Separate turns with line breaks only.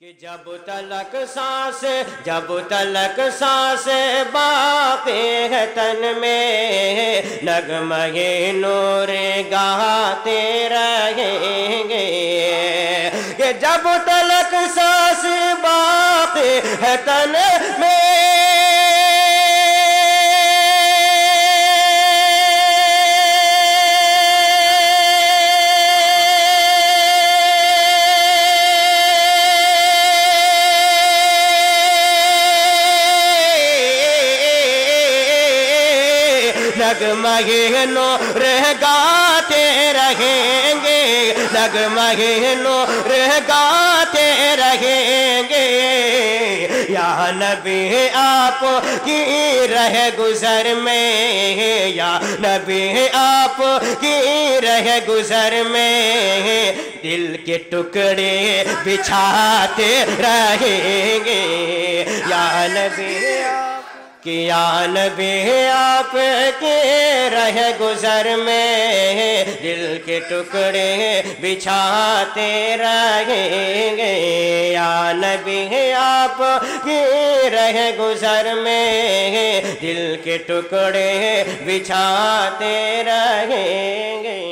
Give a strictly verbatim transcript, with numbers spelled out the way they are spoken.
کہ جب تلک سانس جب تلک سانس باقی ہے تن میں نغمہ نور گاتے رہیں گے کہ جب تلک سانس باقی ہے تن میں نغمہ نور گاتے رہیں گے نغمہ نور گاتے رہیں گے یا نبی آپ کی رہ گزر میں یا نبی آپ کی رہ گزر میں دل کے ٹکڑے بچھاتے رہیں گے یا نبی کہ یا نبی آپ کے رہ گزر میں دل کے ٹکڑے بچھاتے رہیں گے یا نبی آپ کے رہ گزر میں دل کے ٹکڑے بچھاتے رہیں گے